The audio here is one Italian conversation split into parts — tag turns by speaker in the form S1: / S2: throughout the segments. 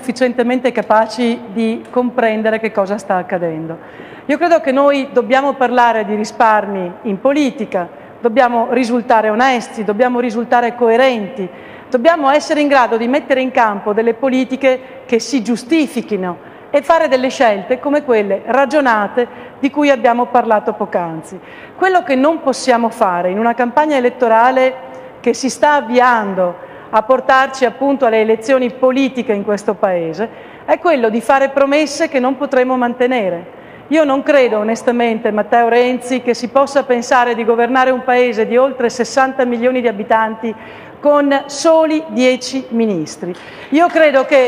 S1: sufficientemente capaci di comprendere che cosa sta accadendo. Io credo che noi dobbiamo parlare di risparmi in politica, dobbiamo risultare onesti, dobbiamo risultare coerenti, dobbiamo essere in grado di mettere in campo delle politiche che si giustifichino e fare delle scelte come quelle ragionate di cui abbiamo parlato poc'anzi. Quello che non possiamo fare in una campagna elettorale che si sta avviando a portarci appunto alle elezioni politiche in questo Paese è quello di fare promesse che non potremo mantenere. Io non credo onestamente, Matteo Renzi, che si possa pensare di governare un Paese di oltre 60 milioni di abitanti con soli 10 ministri. Io credo che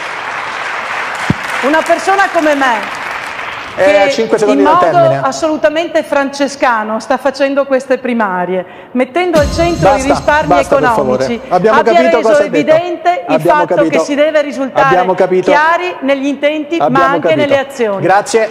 S1: una persona come me, che in modo assolutamente francescano sta facendo queste primarie, mettendo al centro i risparmi economici, abbia reso evidente il fatto che si deve risultare chiari negli intenti ma anche nelle azioni.
S2: Grazie,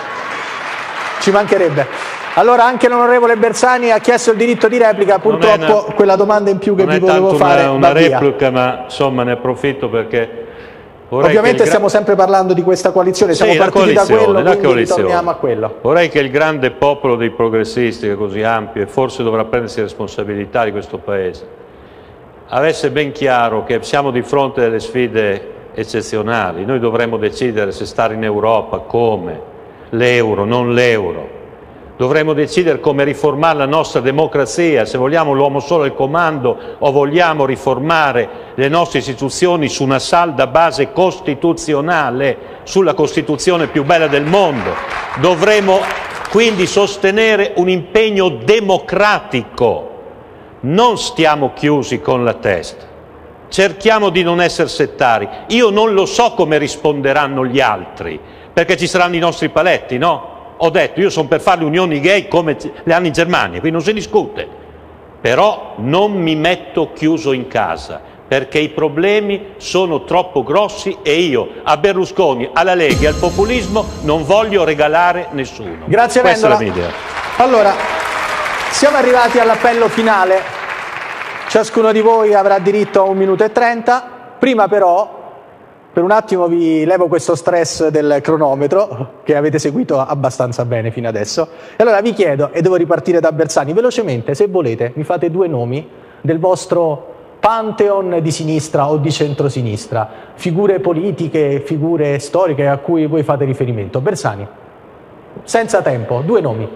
S2: ci mancherebbe. Allora anche l'onorevole Bersani ha chiesto il diritto di replica, purtroppo quella domanda in più che vi volevo fare
S3: non è una replica, ma insomma ne approfitto perché
S2: ovviamente stiamo sempre parlando di questa coalizione, siamo partiti da quello, quindi ritorniamo a quello.
S3: Vorrei che il grande popolo dei progressisti, che è così ampio e forse dovrà prendersi responsabilità di questo Paese, avesse ben chiaro che siamo di fronte a delle sfide eccezionali. Noi dovremmo decidere se stare in Europa, come, l'euro, non l'euro. Dovremmo decidere come riformare la nostra democrazia, se vogliamo l'uomo solo al comando o vogliamo riformare le nostre istituzioni su una salda base costituzionale, sulla Costituzione più bella del mondo. Dovremmo quindi sostenere un impegno democratico. Non stiamo chiusi con la testa. Cerchiamo di non essere settari. Io non lo so come risponderanno gli altri, perché ci saranno i nostri paletti, no? Ho detto, io sono per fare le unioni gay come le hanno in Germania, qui non si discute, però non mi metto chiuso in casa, perché i problemi sono troppo grossi e io a Berlusconi, alla Lega e al populismo non voglio regalare nessuno.
S2: Grazie Vendola. Allora, siamo arrivati all'appello finale, ciascuno di voi avrà diritto a 1 minuto e 30, prima però per un attimo vi levo questo stress del cronometro, che avete seguito abbastanza bene fino adesso. E allora vi chiedo, e devo ripartire da Bersani, velocemente, se volete, mi fate 2 nomi del vostro pantheon di sinistra o di centrosinistra, figure politiche, figure storiche a cui voi fate riferimento. Bersani, senza tempo, 2 nomi.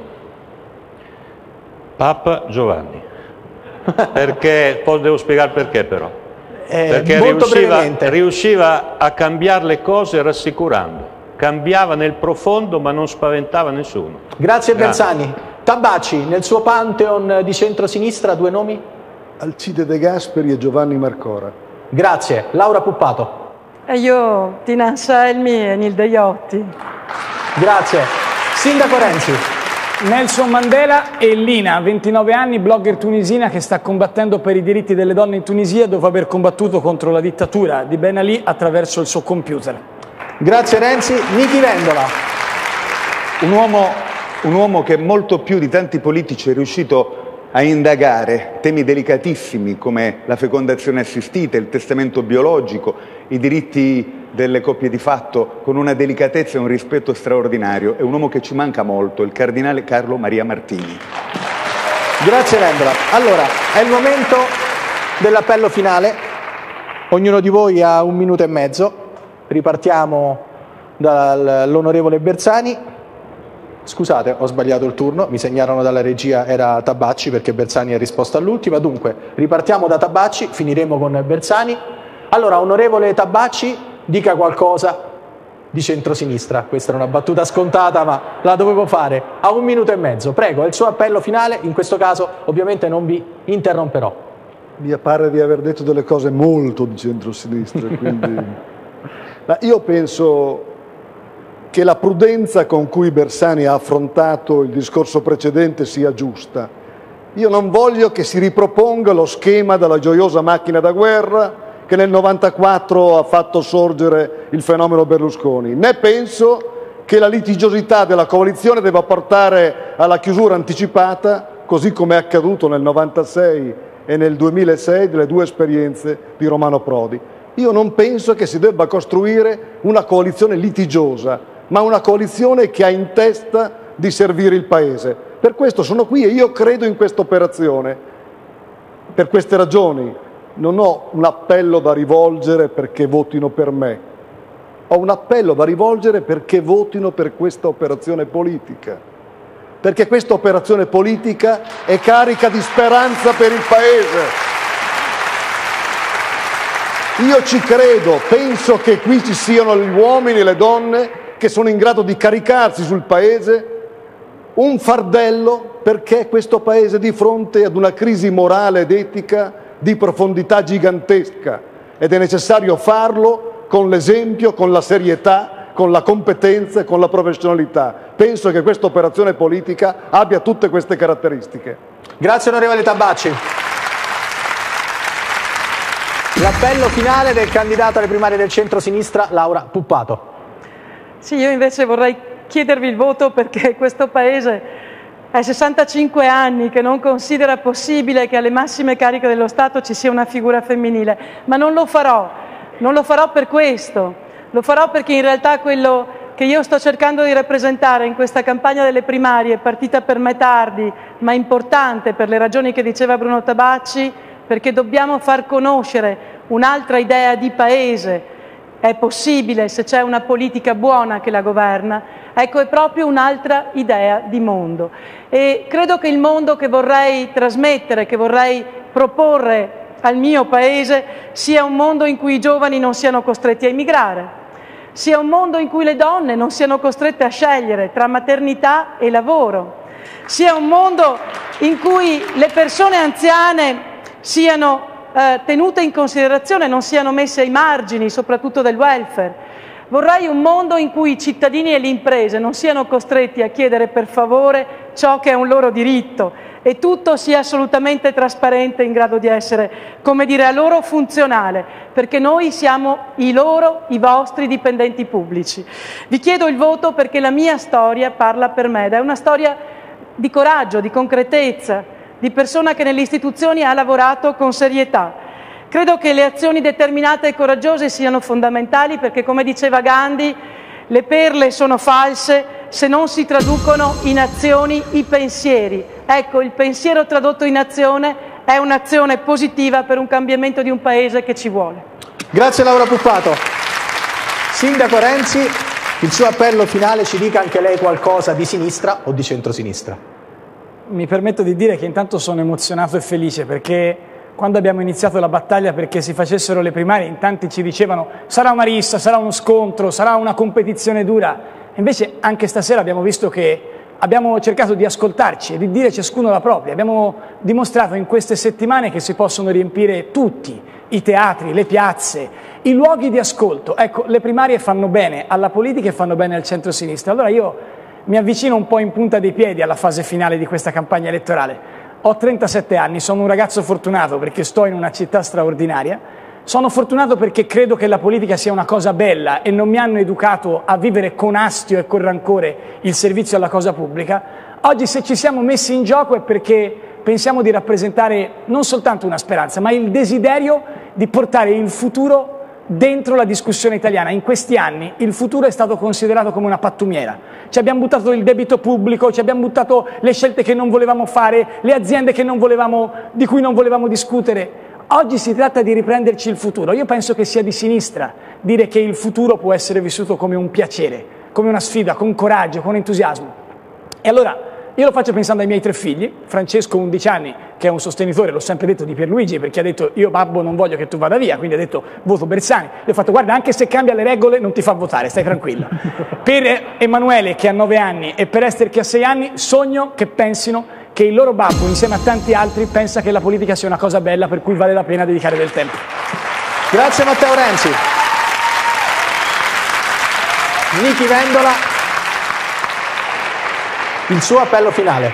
S3: Papa Giovanni. Perché, poi devo spiegare perché però. Perché riusciva a cambiare le cose rassicurando, cambiava nel profondo ma non spaventava nessuno.
S2: Grazie Bersani. Tabacci, nel suo pantheon di centrosinistra 2 nomi?
S4: Alcide De Gasperi e Giovanni Marcora.
S2: Grazie. Laura Puppato.
S1: E io Tina Anselmi e Nilde Iotti.
S2: Grazie. Sindaco Renzi.
S5: Nelson Mandela e Lina, 29 anni, blogger tunisina che sta combattendo per i diritti delle donne in Tunisia dopo aver combattuto contro la dittatura di Ben Ali attraverso il suo computer.
S2: Grazie Renzi. Niki Vendola.
S6: Un uomo che molto più di tanti politici è riuscito a indagare temi delicatissimi come la fecondazione assistita, il testamento biologico, i diritti delle coppie di fatto con una delicatezza e un rispetto straordinario. È un uomo che ci manca molto, il cardinale Carlo Maria Martini.
S2: Grazie Vendola. Allora, è il momento dell'appello finale. Ognuno di voi ha 1 minuto e mezzo. Ripartiamo dall'onorevole Bersani. Scusate, ho sbagliato il turno, mi segnalano dalla regia, era Tabacci perché Bersani ha risposto all'ultima. Dunque, ripartiamo da Tabacci, finiremo con Bersani. Allora, onorevole Tabacci, dica qualcosa di centrosinistra. Questa era una battuta scontata, ma la dovevo fare. A 1 minuto e mezzo. Prego, è il suo appello finale. In questo caso, ovviamente, non vi interromperò.
S4: Mi pare di aver detto delle cose molto di centrosinistra, quindi... Ma io penso che la prudenza con cui Bersani ha affrontato il discorso precedente sia giusta. Io non voglio che si riproponga lo schema della gioiosa macchina da guerra che nel 94 ha fatto sorgere il fenomeno Berlusconi, né penso che la litigiosità della coalizione debba portare alla chiusura anticipata, così come è accaduto nel 96 e nel 2006 delle 2 esperienze di Romano Prodi. Io non penso che si debba costruire una coalizione litigiosa, ma una coalizione che ha in testa di servire il Paese. Per questo sono qui e io credo in questa operazione. Per queste ragioni non ho un appello da rivolgere perché votino per me, ho un appello da rivolgere perché votino per questa operazione politica, perché questa operazione politica è carica di speranza per il Paese. Io ci credo, penso che qui ci siano gli uomini e le donne che sono in grado di caricarsi sul Paese un fardello, perché questo Paese è di fronte ad una crisi morale ed etica di profondità gigantesca ed è necessario farlo con l'esempio, con la serietà, con la competenza e con la professionalità. Penso che questa operazione politica abbia tutte queste caratteristiche.
S2: Grazie onorevole Tabacci. L'appello finale del candidato alle primarie del centro-sinistra, Laura Puppato.
S1: Sì, io invece vorrei chiedervi il voto perché questo Paese è 65 anni che non considera possibile che alle massime cariche dello Stato ci sia una figura femminile, ma non lo farò per questo, lo farò perché in realtà quello che io sto cercando di rappresentare in questa campagna delle primarie, partita per me tardi, ma importante per le ragioni che diceva Bruno Tabacci, perché dobbiamo far conoscere un'altra idea di Paese. È possibile se c'è una politica buona che la governa, ecco, è proprio un'altra idea di mondo. E credo che il mondo che vorrei trasmettere, che vorrei proporre al mio Paese, sia un mondo in cui i giovani non siano costretti a emigrare, sia un mondo in cui le donne non siano costrette a scegliere tra maternità e lavoro, sia un mondo in cui le persone anziane siano tenute in considerazione, non siano messe ai margini, soprattutto del welfare. Vorrei un mondo in cui i cittadini e le imprese non siano costretti a chiedere per favore ciò che è un loro diritto e tutto sia assolutamente trasparente, in grado di essere, come dire, a loro funzionale, perché noi siamo i vostri dipendenti pubblici. Vi chiedo il voto perché la mia storia parla per me ed è una storia di coraggio, di concretezza, di persona che nelle istituzioni ha lavorato con serietà. Credo che le azioni determinate e coraggiose siano fondamentali perché, come diceva Gandhi, le perle sono false se non si traducono in azioni i pensieri. Ecco, il pensiero tradotto in azione è un'azione positiva per un cambiamento di un Paese che ci vuole.
S2: Grazie Laura Puppato. Sindaco Renzi, il suo appello finale, ci dica anche lei qualcosa di sinistra o di centrosinistra.
S5: Mi permetto di dire che intanto sono emozionato e felice perché quando abbiamo iniziato la battaglia perché si facessero le primarie in tanti ci dicevano sarà una rissa, sarà uno scontro, sarà una competizione dura. Invece anche stasera abbiamo visto che abbiamo cercato di ascoltarci e di dire ciascuno la propria. Abbiamo dimostrato in queste settimane che si possono riempire tutti, i teatri, le piazze, i luoghi di ascolto. Ecco, le primarie fanno bene alla politica e fanno bene al centro-sinistra. Allora io mi avvicino un po' in punta dei piedi alla fase finale di questa campagna elettorale. Ho 37 anni, sono un ragazzo fortunato perché sto in una città straordinaria, sono fortunato perché credo che la politica sia una cosa bella e non mi hanno educato a vivere con astio e con rancore il servizio alla cosa pubblica. Oggi se ci siamo messi in gioco è perché pensiamo di rappresentare non soltanto una speranza, ma il desiderio di portare il futuro dentro la discussione italiana. In questi anni il futuro è stato considerato come una pattumiera. Ci abbiamo buttato il debito pubblico, ci abbiamo buttato le scelte che non volevamo fare, le aziende che di cui non volevamo discutere. Oggi si tratta di riprenderci il futuro. Io penso che sia di sinistra dire che il futuro può essere vissuto come un piacere, come una sfida, con coraggio, con entusiasmo. E allora io lo faccio pensando ai miei 3 figli, Francesco 11 anni, che è un sostenitore, l'ho sempre detto, di Pierluigi, perché ha detto io babbo non voglio che tu vada via, quindi ha detto voto Bersani. Gli ho fatto guarda anche se cambia le regole non ti fa votare, stai tranquillo. Per Emanuele che ha 9 anni e per Esther che ha 6 anni sogno che pensino che il loro babbo insieme a tanti altri pensa che la politica sia una cosa bella per cui vale la pena dedicare del tempo.
S2: Grazie Matteo Renzi. Nichi Vendola, il suo appello finale.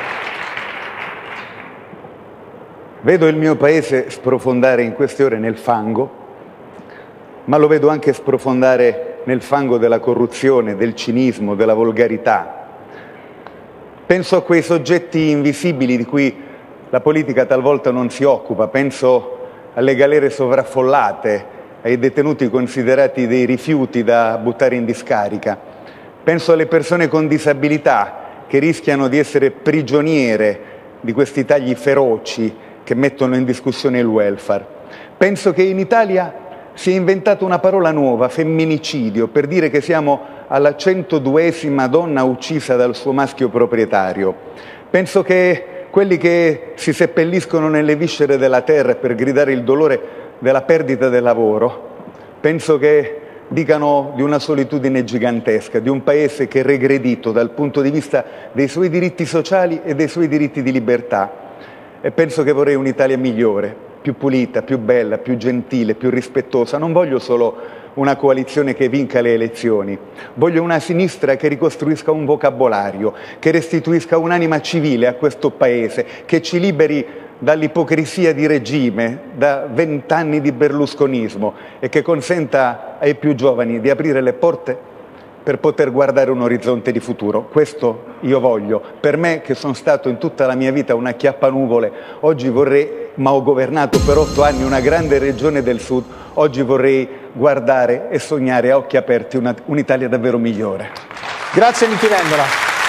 S6: Vedo il mio paese sprofondare in queste ore nel fango, ma lo vedo anche sprofondare nel fango della corruzione, del cinismo, della volgarità. Penso a quei soggetti invisibili di cui la politica talvolta non si occupa, penso alle galere sovraffollate, ai detenuti considerati dei rifiuti da buttare in discarica. Penso alle persone con disabilità che rischiano di essere prigioniere di questi tagli feroci che mettono in discussione il welfare. Penso che in Italia si è inventata una parola nuova, femminicidio, per dire che siamo alla 102esima donna uccisa dal suo maschio proprietario. Penso che quelli che si seppelliscono nelle viscere della terra per gridare il dolore della perdita del lavoro, penso che dicano di una solitudine gigantesca, di un paese che è regredito dal punto di vista dei suoi diritti sociali e dei suoi diritti di libertà. E penso che vorrei un'Italia migliore, più pulita, più bella, più gentile, più rispettosa. Non voglio solo una coalizione che vinca le elezioni, voglio una sinistra che ricostruisca un vocabolario, che restituisca un'anima civile a questo Paese, che ci liberi dall'ipocrisia di regime, da 20 anni di berlusconismo e che consenta ai più giovani di aprire le porte per poter guardare un orizzonte di futuro. Questo io voglio. Per me, che sono stato in tutta la mia vita una chiappanuvole, oggi vorrei, ma ho governato per 8 anni una grande regione del Sud, oggi vorrei guardare e sognare a occhi aperti un'Italia davvero migliore.
S2: Grazie Nichi Vendola.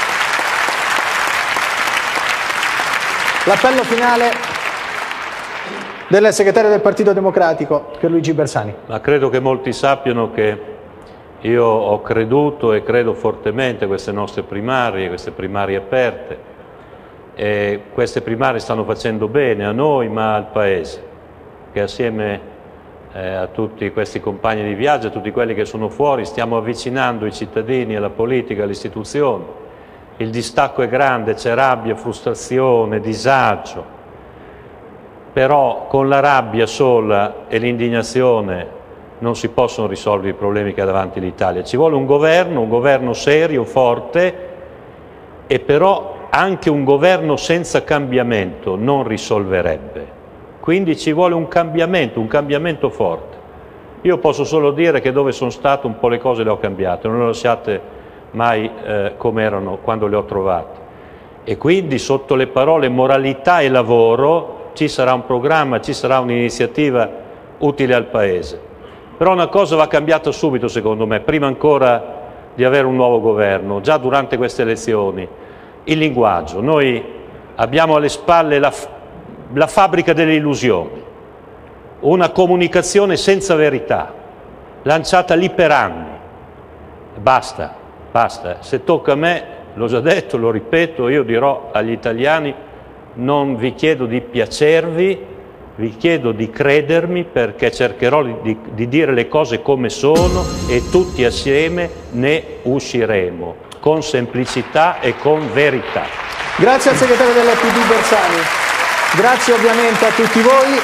S2: L'appello finale del segretario del Partito Democratico, Pierluigi Bersani.
S3: Ma credo che molti sappiano che io ho creduto e credo fortemente a queste nostre primarie aperte, e queste primarie stanno facendo bene a noi ma al Paese, che assieme a tutti questi compagni di viaggio, a tutti quelli che sono fuori, stiamo avvicinando i cittadini alla politica, alle istituzioni. Il distacco è grande, c'è rabbia, frustrazione, disagio, però con la rabbia sola e l'indignazione non si possono risolvere i problemi che ha davanti l'Italia. Ci vuole un governo serio, forte, e però anche un governo senza cambiamento non risolverebbe. Quindi ci vuole un cambiamento forte. Io posso solo dire che dove sono stato un po' le cose le ho cambiate, non le ho lasciate mai come erano quando le ho trovate. E quindi sotto le parole moralità e lavoro ci sarà un programma, ci sarà un'iniziativa utile al Paese. Però una cosa va cambiata subito secondo me, prima ancora di avere un nuovo governo, già durante queste elezioni. Il linguaggio. Noi abbiamo alle spalle la fabbrica delle illusioni, una comunicazione senza verità, lanciata lì per anni. Basta. Se tocca a me, l'ho già detto, lo ripeto, io dirò agli italiani: non vi chiedo di piacervi, vi chiedo di credermi, perché cercherò di dire le cose come sono e tutti assieme ne usciremo, con semplicità e con verità.
S2: Grazie al segretario del PD Bersani, grazie ovviamente a tutti voi.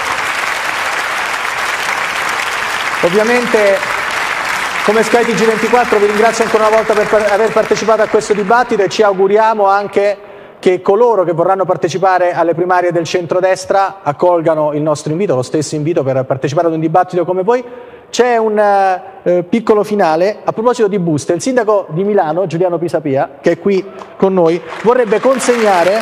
S2: Ovviamente come SkyTG24 vi ringrazio ancora una volta per aver partecipato a questo dibattito e ci auguriamo anche che coloro che vorranno partecipare alle primarie del centrodestra accolgano il nostro invito, lo stesso invito per partecipare ad un dibattito come voi. C'è un piccolo finale a proposito di buste. Il sindaco di Milano, Giuliano Pisapia, che è qui con noi, vorrebbe consegnare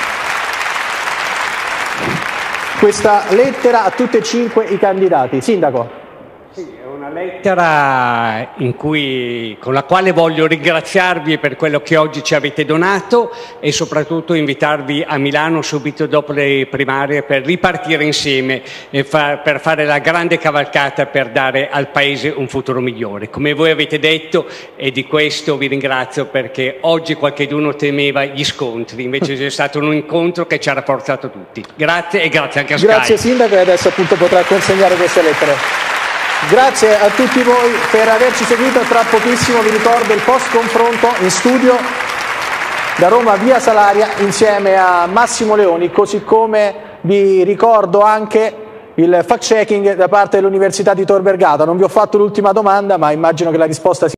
S2: questa lettera a tutti e 5 i candidati. Sindaco.
S7: Sì, è una lettera con la quale voglio ringraziarvi per quello che oggi ci avete donato e soprattutto invitarvi a Milano subito dopo le primarie per ripartire insieme e per fare la grande cavalcata per dare al Paese un futuro migliore. Come voi avete detto, e di questo vi ringrazio, perché oggi qualcheduno temeva gli scontri, invece c'è stato un incontro che ci ha rafforzato tutti. Grazie e grazie anche a Sky.
S2: Grazie Sindaco, e adesso appunto potrà consegnare queste lettere. Grazie a tutti voi per averci seguito. Tra pochissimo vi ricordo il post confronto in studio da Roma via Salaria insieme a Massimo Leoni, così come vi ricordo anche il fact checking da parte dell'Università di Tor Vergata. Non vi ho fatto l'ultima domanda, ma immagino che la risposta sia